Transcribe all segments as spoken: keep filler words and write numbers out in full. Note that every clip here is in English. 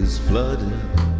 is flooded.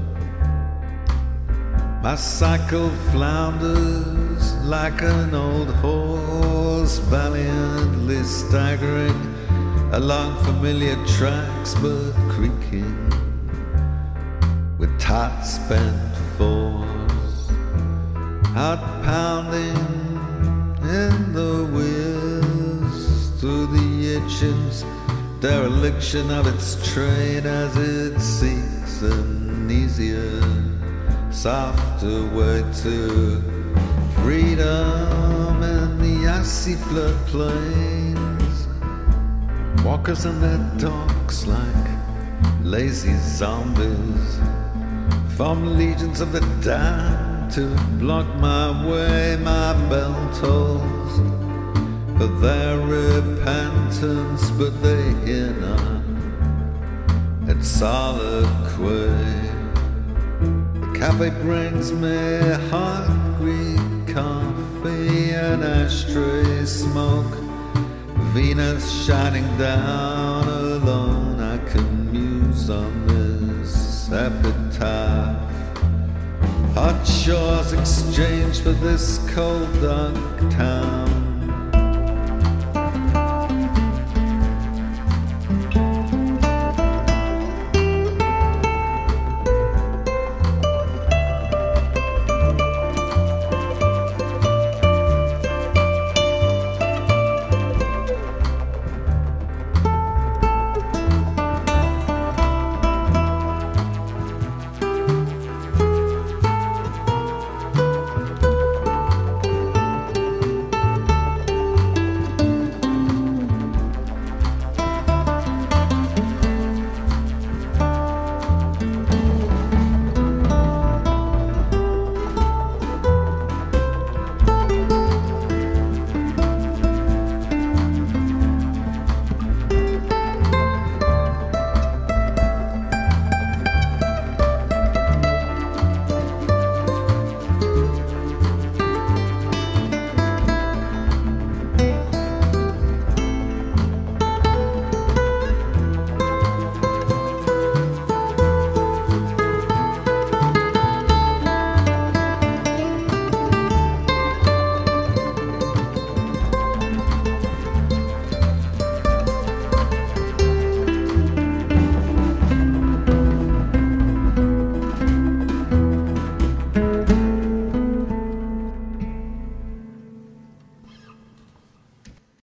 My cycle flounders like an old horse, valiantly staggering along familiar tracks but creaking with tight spent force, out pounding in the Weirs through the Itchen's dereliction of its trade as it seeks an easier, softer way to freedom in the icy floodplains. Walkers and their dogs like lazy zombies form legions of the damned to block my way. My bell tolls for their repentance, but they hear not its soliloquy. The cafe brings me hot Greek coffee and ashtray smoke. Venus shining down alone, I can muse on this epitaph. Hot shores exchanged for this cold dark town.